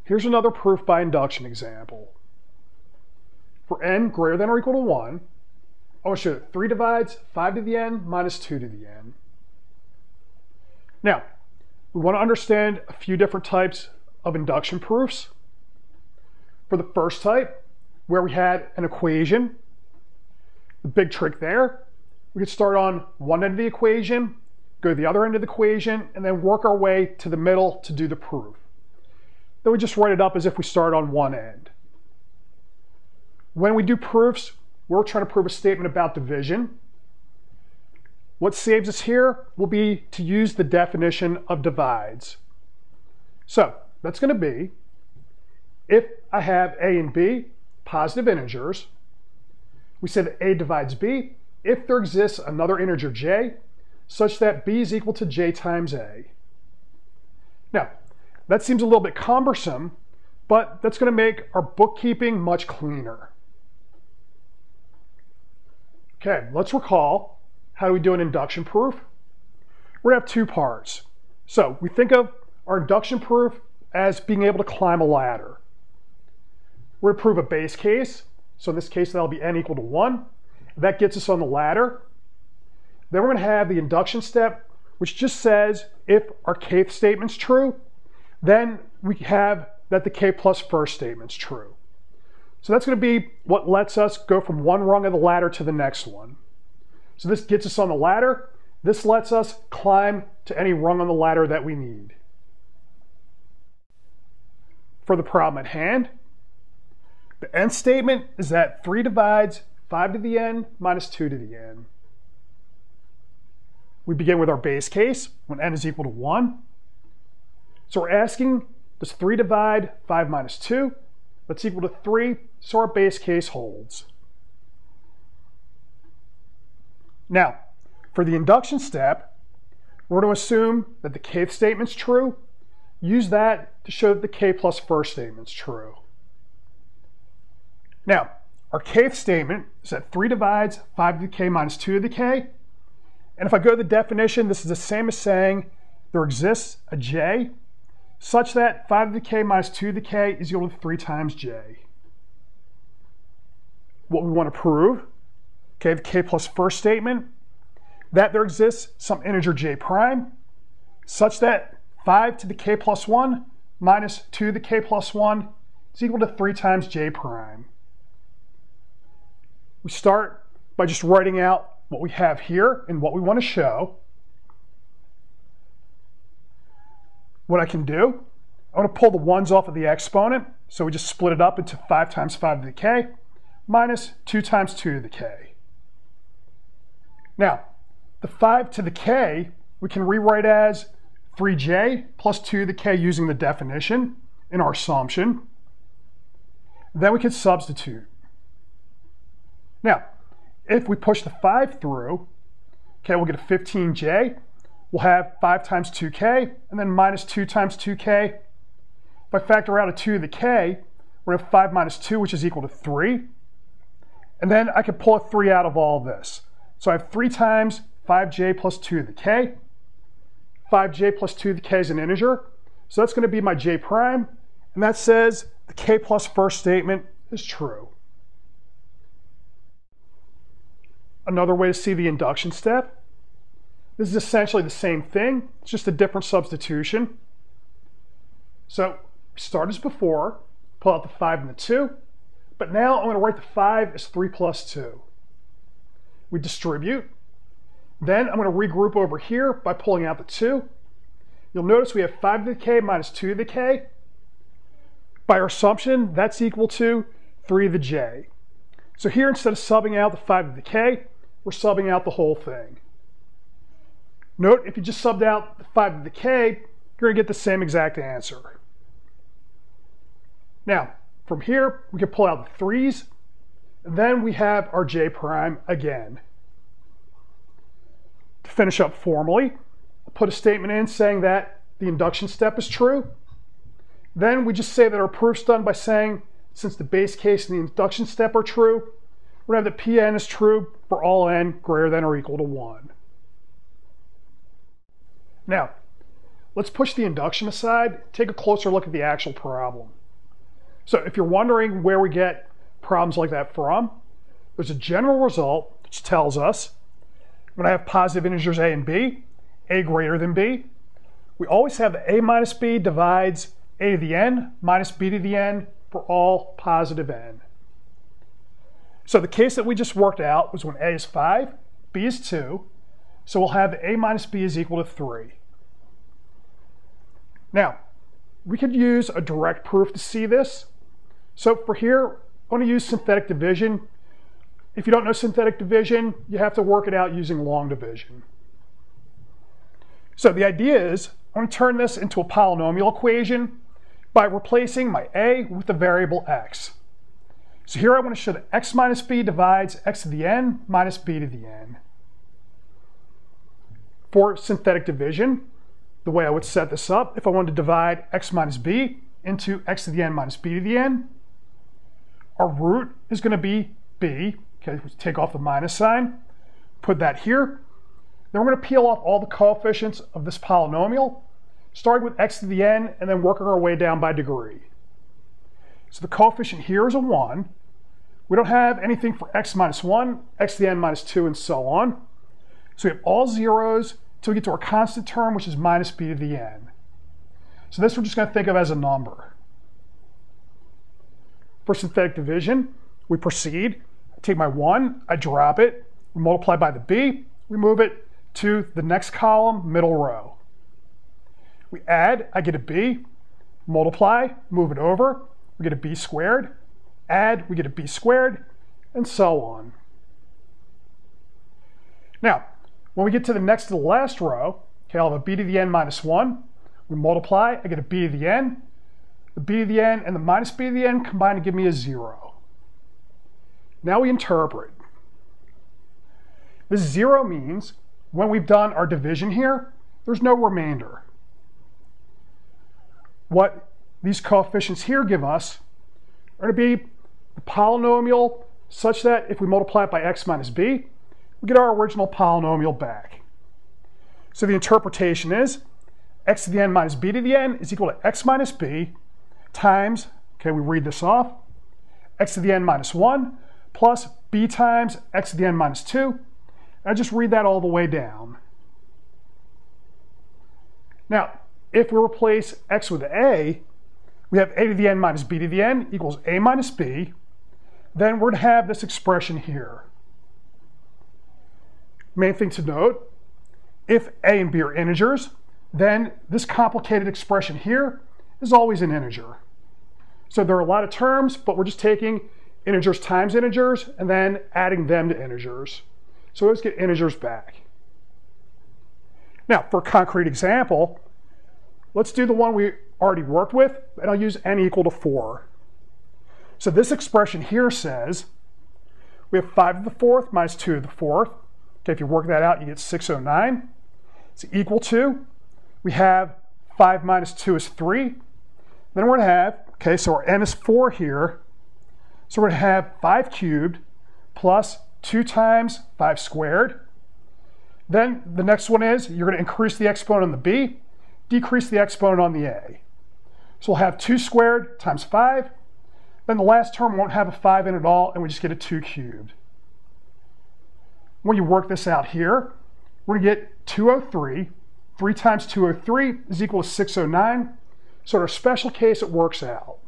Here's another proof by induction example. For n greater than or equal to 1, I want to show that 3 divides 5 to the n minus 2 to the n. Now, we want to understand a few different types of induction proofs. For the first type, where we had an equation, the big trick there, we could start on one end of the equation, go to the other end of the equation, and then work our way to the middle to do the proof. Then we just write it up as if we start on one end. When we do proofs, we're trying to prove a statement about division. What saves us here will be to use the definition of divides. So that's going to be, if I have a and b, positive integers, we say that a divides b if there exists another integer j such that b is equal to j times a. Now, that seems a little bit cumbersome, but that's going to make our bookkeeping much cleaner. Okay, let's recall, how do we do an induction proof? We're going to have two parts. So we think of our induction proof as being able to climb a ladder. We're going to prove a base case. So in this case, that'll be n equal to 1. That gets us on the ladder. Then we're going to have the induction step, which just says if our kth statement's true, then we have that the k plus first statement's true. So that's going to be what lets us go from one rung of the ladder to the next one. So this gets us on the ladder. This lets us climb to any rung on the ladder that we need. For the problem at hand, the nth statement is that 3 divides 5 to the n minus 2 to the n. We begin with our base case when n is equal to 1. So we're asking, does 3 divide 5 minus 2? That's equal to 3, so our base case holds. Now, for the induction step, we're going to assume that the kth statement's true. Use that to show that the k plus first statement's true. Now, our kth statement is that 3 divides 5 to the k minus 2 to the k. And if I go to the definition, this is the same as saying there exists a j such that 5 to the k minus 2 to the k is equal to 3 times j. What we want to prove, okay, the k plus first statement, that there exists some integer j prime such that 5 to the k plus 1 minus 2 to the k plus 1 is equal to 3 times j prime. We start by just writing out what we have here and what we want to show. What I can do, I want to pull the 1's off of the exponent, so we just split it up into 5 times 5 to the k minus 2 times 2 to the k. Now, the 5 to the k we can rewrite as 3j plus 2 to the k using the definition in our assumption. Then we can substitute. Now, if we push the 5 through, okay, we'll get a 15j. We'll have 5 times 2k, and then minus 2 times 2k. If I factor out a 2 to the k, we're going to have 5 minus 2, which is equal to 3. And then I can pull a 3 out of all of this. So I have 3 times 5j plus 2 to the k. 5j plus 2 to the k is an integer. So that's going to be my j prime. And that says the k plus first statement is true. Another way to see the induction step, this is essentially the same thing, it's just a different substitution. So start as before, pull out the 5 and the 2, but now I'm going to write the 5 as 3 plus 2. We distribute, then I'm going to regroup over here by pulling out the 2. You'll notice we have 5 to the k minus 2 to the k. By our assumption, that's equal to 3 to the j. So here, instead of subbing out the 5 to the k, we're subbing out the whole thing. Note, if you just subbed out the 5 to the k, you're going to get the same exact answer. Now, from here, we can pull out the 3's, and then we have our j prime again. To finish up formally, I'll put a statement in saying that the induction step is true. Then we just say that our proof's done by saying, since the base case and the induction step are true, we're going to have that Pn is true for all n greater than or equal to 1. Now, let's push the induction aside, take a closer look at the actual problem. So if you're wondering where we get problems like that from, there's a general result which tells us when I have positive integers a and b, a greater than b, we always have the a minus b divides a to the n minus b to the n for all positive n. So the case that we just worked out was when a is 5, b is 2, so we'll have a minus b is equal to 3. Now, we could use a direct proof to see this. So for here, I'm going to use synthetic division. If you don't know synthetic division, you have to work it out using long division. So the idea is, I'm going to turn this into a polynomial equation by replacing my a with the variable x. So here I want to show that x minus b divides x to the n minus b to the n. For synthetic division, the way I would set this up, if I wanted to divide x minus b into x to the n minus b to the n, our root is going to be b. Okay, take off the minus sign, put that here. Then we're going to peel off all the coefficients of this polynomial, starting with x to the n and then working our way down by degree. So the coefficient here is a 1. We don't have anything for x minus 1, x to the n minus 2, and so on. So we have all zeros until we get to our constant term, which is minus b to the n. So this we're just going to think of as a number. For synthetic division, we proceed. I take my 1, I drop it, we multiply by the b, we move it to the next column, middle row. We add, I get a b, multiply, move it over, we get a b squared, add, we get a b squared, and so on. Now, when we get to the next to the last row, okay, I'll have a b to the n minus 1. We multiply, I get a b to the n. The b to the n and the minus b to the n combine to give me a 0. Now we interpret. This 0 means when we've done our division here, there's no remainder. What these coefficients here give us are going to be the polynomial such that if we multiply it by x minus b, we get our original polynomial back. So the interpretation is x to the n minus b to the n is equal to x minus b times, okay, we read this off, x to the n minus 1 plus b times x to the n minus 2. And I just read that all the way down. Now, if we replace x with a, we have a to the n minus b to the n equals a minus b. Then we're going to have this expression here. Main thing to note, if a and b are integers, then this complicated expression here is always an integer. So there are a lot of terms, but we're just taking integers times integers and then adding them to integers. So let's get integers back. Now, for a concrete example, let's do the one we already worked with, and I'll use n equal to 4. So this expression here says we have 5 to the 4th minus 2 to the 4th. Okay, if you work that out, you get 609. It's equal to, we have 5 minus 2 is 3. Then we're going to have, okay, so our n is 4 here. So we're going to have 5 cubed plus 2 times 5 squared. Then the next one is you're going to increase the exponent on the b, decrease the exponent on the a. So we'll have 2 squared times 5. Then the last term won't have a 5 in it all, and we just get a 2 cubed. When you work this out here, we're going to get 203. 3 times 203 is equal to 609. So in our special case, it works out.